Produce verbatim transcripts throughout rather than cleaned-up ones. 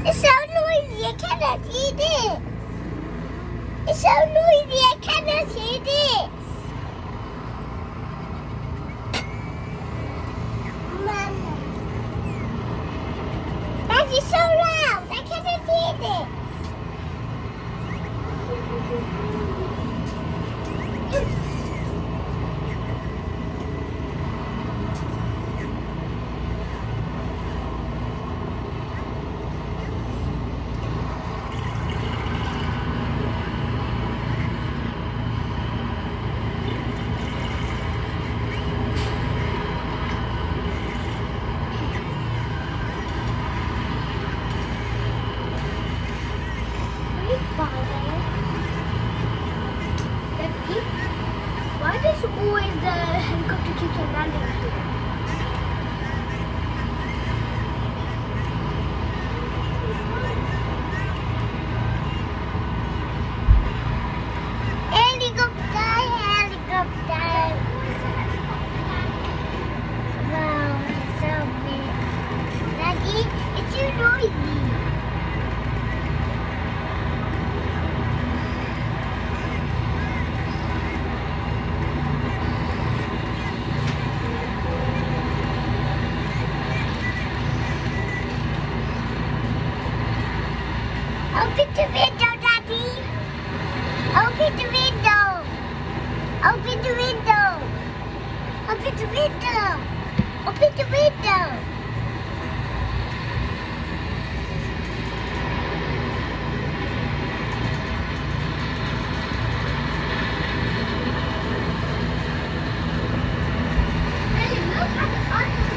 It's so noisy, I cannot see this. It's so noisy, I cannot see this. Mama. That is so loud, I cannot see this. Why does always the helicopter keep on landing here? Helicopter, helicopter. Wow, it's so big. Daddy, it's too noisy. Open the window, Daddy. Open the window. Open the window. Open the window. Open the window. Hey, look at the other.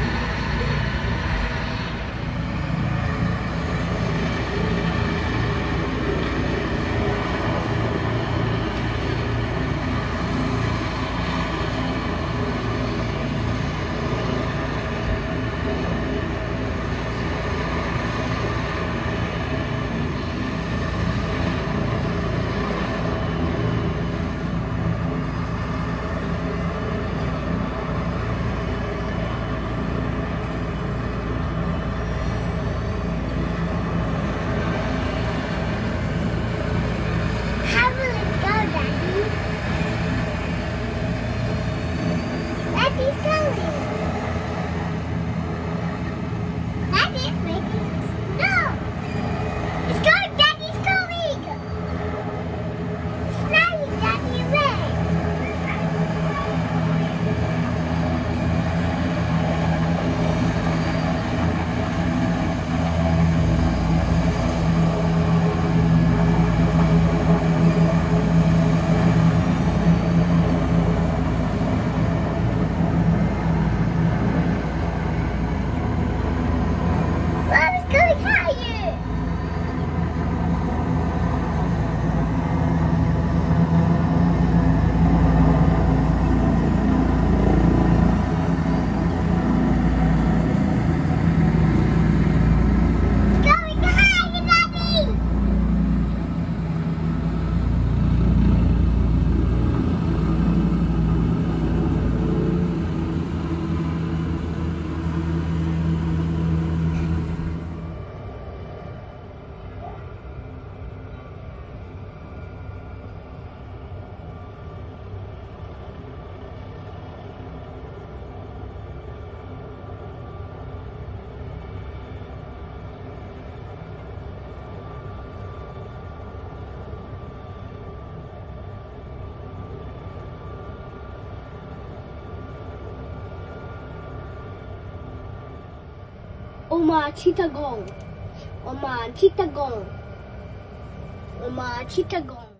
Oma Chittagong. Oma Chittagong. Oma Chittagong.